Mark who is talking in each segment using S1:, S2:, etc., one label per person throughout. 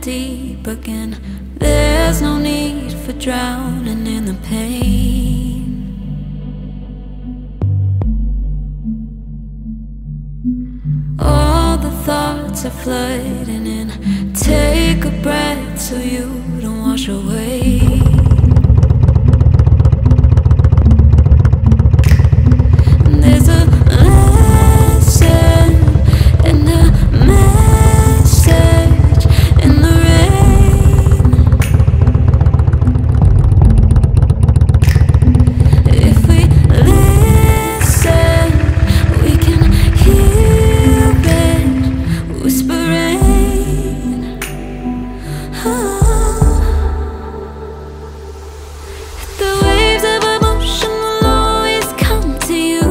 S1: deep again. There's no need for drowning in the pain. All the thoughts are flooding in. Take a breath so you don't wash away. There's a lesson and a message in the rain. If we listen, we can hear it whispering. The waves of emotion will always come to you,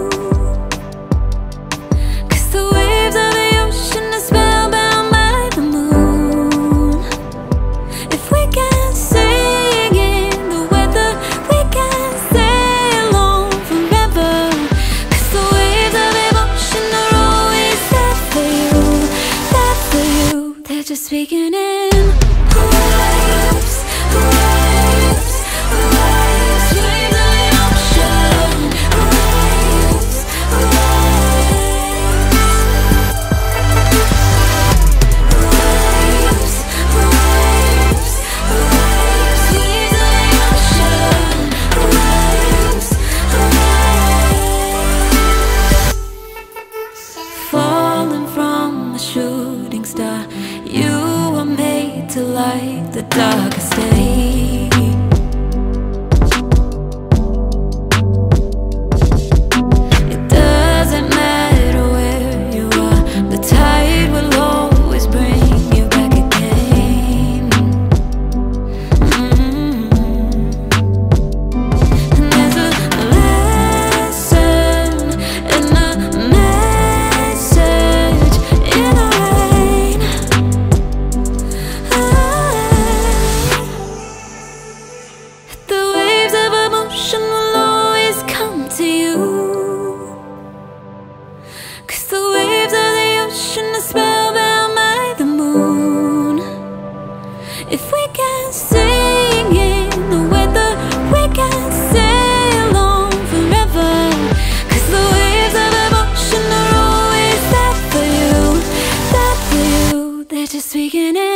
S1: 'cause the waves of the ocean are spellbound by the moon. If we can sing in the weather, we can sail on forever, 'cause the waves of emotion are always there for you, there for you. They're just speaking in waves, waves, waves, waves of the ocean, waves, waves, waves, waves, waves of the ocean, waves, waves. Falling from a shooting star, you were made to light the darkest day. It doesn't matter where you are, the tide will always bring you back again. And there's a lesson and a message in the rain. The waves of emotion will always come to you, 'cause the waves of the ocean are spellbound by the moon. If we can sing in the weather, we can sail on forever, 'cause the waves of emotion are always there for you, there for you. They're just speaking in